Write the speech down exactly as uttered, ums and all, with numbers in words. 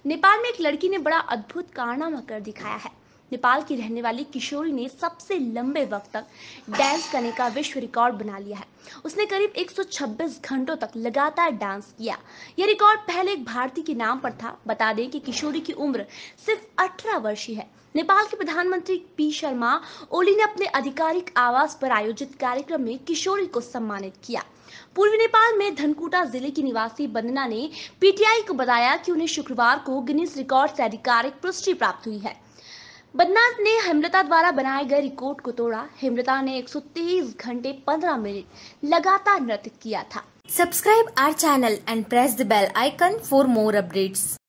नेपाल में एक लड़की ने बड़ा अद्भुत कारनामा कर दिखाया है। नेपाल की रहने वाली किशोरी ने सबसे लंबे वक्त तक डांस करने का विश्व रिकॉर्ड बना लिया है। उसने करीब एक सौ छब्बीस घंटों तक लगातार डांस किया। यह रिकॉर्ड पहले एक भारतीय के नाम पर था। बता दें कि किशोरी की उम्र सिर्फ अठारह वर्ष ही है। नेपाल के प्रधानमंत्री पी शर्मा ओली ने अपने आधिकारिक आवास पर आयोजित कार्यक्रम में किशोरी को सम्मानित किया। पूर्वी नेपाल में धनकुटा जिले की निवासी बंदना ने पीटीआई को बताया कि उन्हें शुक्रवार को गिनीज रिकॉर्ड से आधिकारिक पुष्टि प्राप्त हुई है। बंदना ने हेमलता द्वारा बनाए गए रिकॉर्ड को तोड़ा। हेमलता ने एक सौ तेईस घंटे पंद्रह मिनट लगातार नृत्य किया था। Subscribe our channel and press the bell icon for more updates.